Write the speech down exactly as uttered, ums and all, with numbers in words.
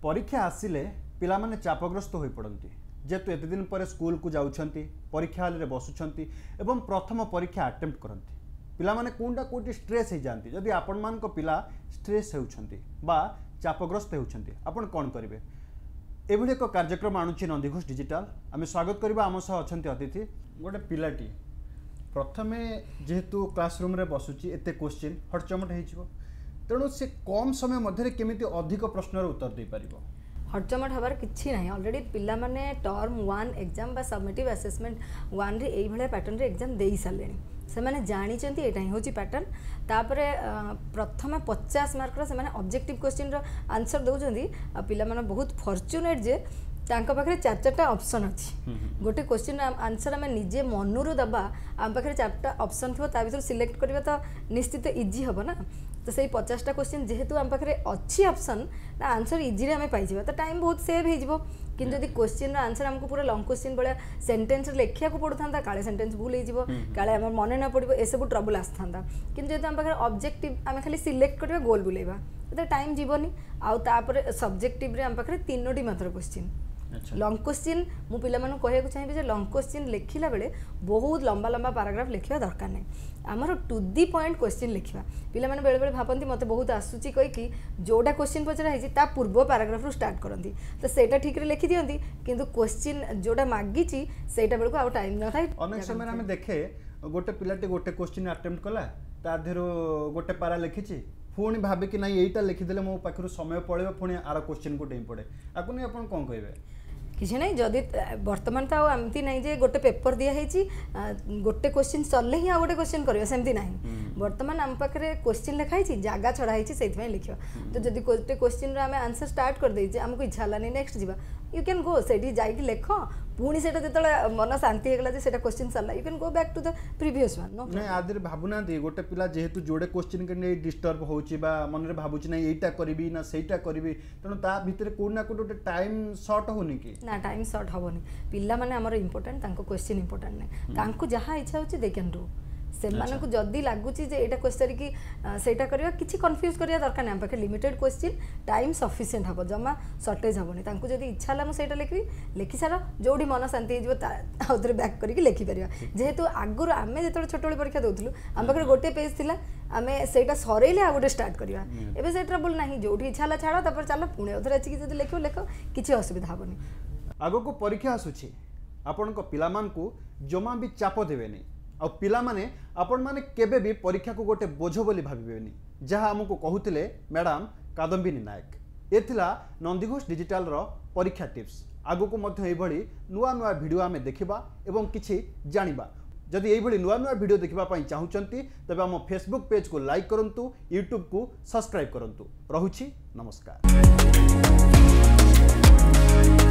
परीक्षा आसिले पिला माने चापग्रस्त हो पड़ती जेहेतु एत दिन पर स्कूल को जाउछंती परीक्षा हॉल रे बसुछंती एवं प्रथम परीक्षा अटेम्प्ट करंती पिला माने कोनटा कोटी स्ट्रेस हो जाती जदि आपण मान को पिला स्ट्रेस होउछंती बा चापग्रस्त होउछंती आपण कोन करिवे एभली एक कार्यक्रम आणुछि नंदीघोष डिजिटल आमे स्वागत करबा आम सह अछंती अतिथि गोटे पिलाटी प्रथमे जेहेतु क्लासरूम रे बसुछि एते क्वेश्चन हटचमट हेइछिबो तेणु से कम समय मध्य केमिति अधिक प्रश्नर उत्तर दे पारिबो हटचमट हबार किछि नाही ऑलरेडी पिला माने टर्म वन एग्जाम बा सबमिटिव असेसमेंट वन रे एई भले पैटर्न रे एग्जाम देई सालेनी से माने जानी चंती एटा ही होची पैटर्न तापरे प्रथम पचास मार्क रो से माने ऑब्जेक्टिव क्वेश्चन रो आंसर दउचंदी पिला माने बहुत फॉर्च्यूनेट जे तांका पाखरे चार चारटा ऑप्शन अछि गोटे क्वेश्चन आंसर आमे निजे मनुरु दबा आम पाखरे चारटा ऑप्शन थो ता भीतर सिलेक्ट करबा तो निश्चित इजी हबो ना तो सही पचासटा क्वेश्चन जेहेतु आम पाखरे अच्छी ऑप्शन ना आंसर इजी रे आमे पाइ जिबा तो टाइम बहुत सेव हे जिवो किंतु यदि क्वेश्चन आंसर हमको पूरा लॉन्ग क्वेश्चन बळा सेंटेंस लेखिया को पड़थांता काले सेंटेंस भूल हे जिवो काले हमर मने ना पड़िबो ए सब ट्रबल आस्थांता किंतु जेहेतु आम पाखरे ऑब्जेक्टिव आमे खाली सिलेक्ट करबा गोल बुलेबा तो टाइम जीवनी आउ तापर सब्जेक्टिव रे आम पाखरे तीनोटी मात्र क्वेश्चन लॉन्ग क्वेश्चन मु पिला मानु कहया चाहिए जे लॉन्ग क्वेश्चन लिखिला बेले बहुत लंबा लंबा पैराग्राफ लिखिबा दरकार नै आमर टू दी पॉइंट क्वेश्चन लिखिबा पिला माने बेले बेले भापंती मते बहुत आसुची कहि कि जोडा क्वेश्चन पचरा हिची ता पूर्व पैराग्राफ रु स्टार्ट करंती तो सेटा ठीक रे लिखि दियंती किंतु क्वेश्चन जोडा मागिची सेटा बेले को आ टाइम न थाई अनेक समय हमें देखे गोटे पिलाटी गोटे क्वेश्चन अटेम्प्ट कला ता देरो गोटे पारा लिखिची पुणी भाबे कि नहीं एटा लिखिदेले मो पाखरु समय पळेबो पुणी आर क्वेश्चन को डेम पड़े आकु नै आपण कोन कहबे किसी नहीं जदि वर्तमान तो आमती नहीं जे गोटे पेपर दिया है गोटे क्वेश्चन सरले ही आ गोटे क्वेश्चन करियो सेमती नहीं वर्तमान आम पाखरे क्वेश्चन लिखाई जगह छड़ा है से लिखा तो जदि गोटे क्वेश्चन आम आंसर स्टार्ट कर दे आमको इच्छा हलानी नेक्स्ट जीवा यू कैन गो से जाइए लेख पुणी से जो मन शांति होगा से क्वेश्चन सरला you can go back to the previous one no नहीं आदि भावुना गोटे पिला जेहेतु जोड़े क्वेश्चन के नहीं डिस्टर्ब होची बा मन रे भाबुची नहीं एटा करबी ना सेटा करबी तेणु ता भितर कोन ना कोटे टाइम शॉर्ट होनी कि ना टाइम शॉर्ट होबनी पिला माने हमर इंपोर्टेंट तांको क्वेश्चन इंपोर्टेंट नै तांको जहा इच्छा होची दे कैन डू से मानक जदी लागुची जे एटा क्वेश्चन की सेटा करबा किछि कंफ्यूज करिया दरकार नै हम पाखे लिमिटेड क्वेश्चन टाइम सफिशिएंट हबो जमा शॉर्टेज हबोनी तांको जदी इच्छा ला म सेटा लिखबी लिखि सारा जोडी मन शांति हिजबो आउथरे बैक करके लिखि परिया जेहेतु आगुर आमे जेतोले छोटोले परीक्षा दोथलु हम पाखे गोटे पेज थिला आमे सेटा सरेले आ गोटे स्टार्ट करिया एबे से ट्रबल नाही जोडी इच्छा ला छाडा तपर चला पुणे आउथरे अछि कि जदी लिखो लिखो किछि असुविधा हबोनी आगो को परीक्षा आसुछि आपन को पिलामान को जमा भी चाप देबेनी आ पिला माने आपण माने केबे भी परीक्षा को गोटे बोझ बोली भाबिबेनी जहा हमको कहूतिले मैडम कादम्बिनी नायक एथिला नंदीघोष डिजिटल रो परीक्षा टिप्स आगो को मध्य एई भली नुवा नुवा वीडियो आमे देखिबा एवं किछि जानिबा जदि एई भली नुवा नुवा वीडियो देखिबा पई चाहुचंती तबे हम फेसबुक पेज को लाइक करंतु यूट्यूब को सब्सक्राइब करंतु रहुछि नमस्कार।